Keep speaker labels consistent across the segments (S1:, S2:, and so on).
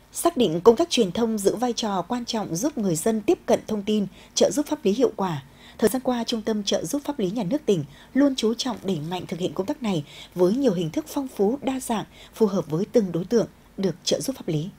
S1: Xác định công tác truyền thông giữ vai trò quan trọng giúp người dân tiếp cận thông tin, trợ giúp pháp lý hiệu quả. Thời gian qua, Trung tâm Trợ giúp pháp lý nhà nước tỉnh luôn chú trọng đẩy mạnh thực hiện công tác này với nhiều hình thức phong phú, đa dạng, phù hợp với từng đối tượng được trợ giúp pháp lý.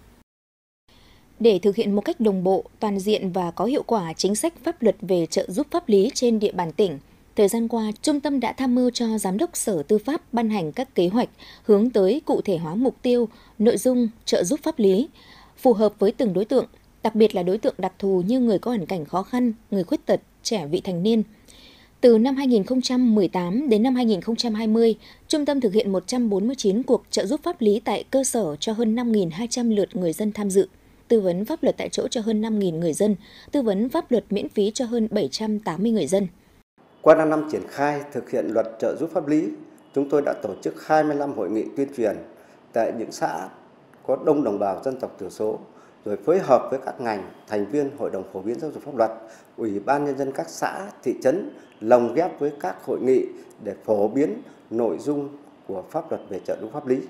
S2: Để thực hiện một cách đồng bộ, toàn diện và có hiệu quả chính sách pháp luật về trợ giúp pháp lý trên địa bàn tỉnh, thời gian qua, Trung tâm đã tham mưu cho Giám đốc Sở Tư pháp ban hành các kế hoạch hướng tới cụ thể hóa mục tiêu, nội dung trợ giúp pháp lý, phù hợp với từng đối tượng, đặc biệt là đối tượng đặc thù như người có hoàn cảnh khó khăn, người khuyết tật, trẻ vị thành niên. Từ năm 2018 đến năm 2020, Trung tâm thực hiện 149 cuộc trợ giúp pháp lý tại cơ sở cho hơn 5.200 lượt người dân tham dự, tư vấn pháp luật tại chỗ cho hơn 5.000 người dân, tư vấn pháp luật miễn phí cho hơn 780 người dân.
S3: Qua 5 năm triển khai thực hiện luật trợ giúp pháp lý, chúng tôi đã tổ chức 25 hội nghị tuyên truyền tại những xã có đông đồng bào dân tộc thiểu số, rồi phối hợp với các ngành, thành viên Hội đồng phổ biến giáo dục pháp luật, Ủy ban nhân dân các xã, thị trấn lồng ghép với các hội nghị để phổ biến nội dung của pháp luật về trợ giúp pháp lý.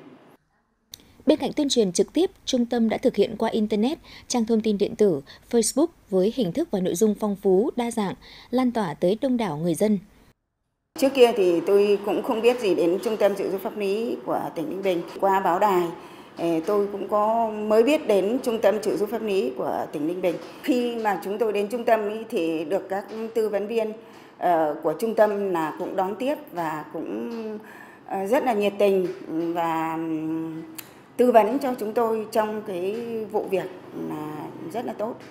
S2: Bên cạnh tuyên truyền trực tiếp, Trung tâm đã thực hiện qua Internet, trang thông tin điện tử, Facebook với hình thức và nội dung phong phú, đa dạng, lan tỏa tới đông đảo người dân.
S4: Trước kia thì tôi cũng không biết gì đến Trung tâm trợ giúp pháp lý của tỉnh Ninh Bình. Qua báo đài, tôi cũng mới biết đến Trung tâm trợ giúp pháp lý của tỉnh Ninh Bình. Khi mà chúng tôi đến trung tâm thì được các tư vấn viên của trung tâm là cũng đón tiếp và cũng rất là nhiệt tình và tư vấn cho chúng tôi trong cái vụ việc là rất là tốt.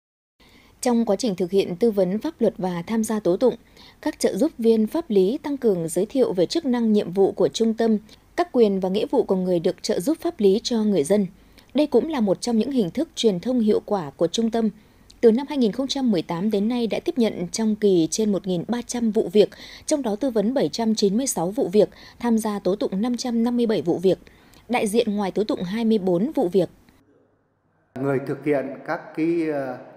S2: Trong quá trình thực hiện tư vấn pháp luật và tham gia tố tụng, các trợ giúp viên pháp lý tăng cường giới thiệu về chức năng nhiệm vụ của trung tâm, các quyền và nghĩa vụ của người được trợ giúp pháp lý cho người dân. Đây cũng là một trong những hình thức truyền thông hiệu quả của trung tâm. Từ năm 2018 đến nay đã tiếp nhận trong kỳ trên 1.300 vụ việc, trong đó tư vấn 796 vụ việc, tham gia tố tụng 557 vụ việc, đại diện ngoài tố tụng 24 vụ việc.
S5: Người thực hiện các cái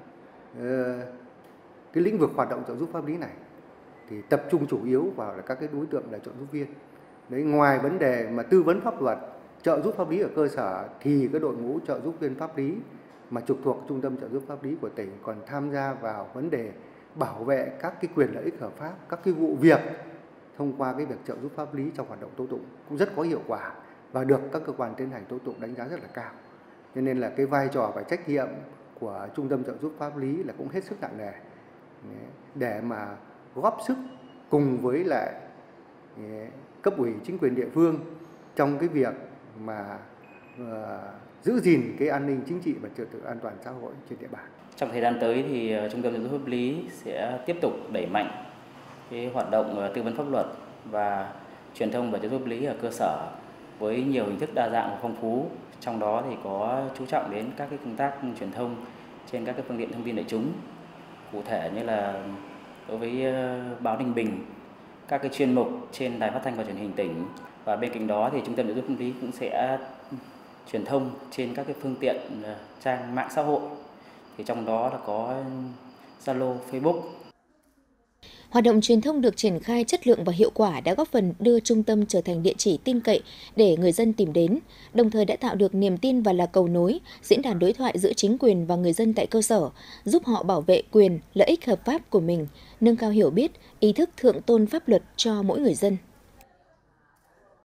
S5: lĩnh vực hoạt động trợ giúp pháp lý này thì tập trung chủ yếu vào là các cái đối tượng là trợ giúp viên. Đấy, ngoài vấn đề mà tư vấn pháp luật, trợ giúp pháp lý ở cơ sở thì cái đội ngũ trợ giúp viên pháp lý mà trực thuộc Trung tâm trợ giúp pháp lý của tỉnh còn tham gia vào vấn đề bảo vệ các cái quyền lợi ích hợp pháp, các cái vụ việc thông qua cái việc trợ giúp pháp lý trong hoạt động tố tụng cũng rất có hiệu quả và được các cơ quan tiến hành tố tụng đánh giá rất là cao. Cho nên là cái vai trò và trách nhiệm của Trung tâm trợ giúp pháp lý là cũng hết sức nặng nề để mà góp sức cùng với lại cấp ủy chính quyền địa phương trong cái việc mà giữ gìn cái an ninh chính trị và trật tự an toàn xã hội trên địa bàn.
S6: Trong thời gian tới thì Trung tâm trợ giúp pháp lý sẽ tiếp tục đẩy mạnh cái hoạt động tư vấn pháp luật và truyền thông và trợ giúp pháp lý ở cơ sở với nhiều hình thức đa dạng và phong phú. Trong đó thì có chú trọng đến các cái công tác truyền thông trên các cái phương tiện thông tin đại chúng. Cụ thể như là đối với báo Ninh Bình, các cái chuyên mục trên đài phát thanh và truyền hình tỉnh, và bên cạnh đó thì Trung tâm trợ giúp pháp lý cũng sẽ truyền thông trên các cái phương tiện trang mạng xã hội, thì trong đó là có Zalo, Facebook.
S2: Hoạt động truyền thông được triển khai chất lượng và hiệu quả đã góp phần đưa trung tâm trở thành địa chỉ tin cậy để người dân tìm đến, đồng thời đã tạo được niềm tin và là cầu nối, diễn đàn đối thoại giữa chính quyền và người dân tại cơ sở, giúp họ bảo vệ quyền, lợi ích hợp pháp của mình, nâng cao hiểu biết, ý thức thượng tôn pháp luật cho mỗi người dân.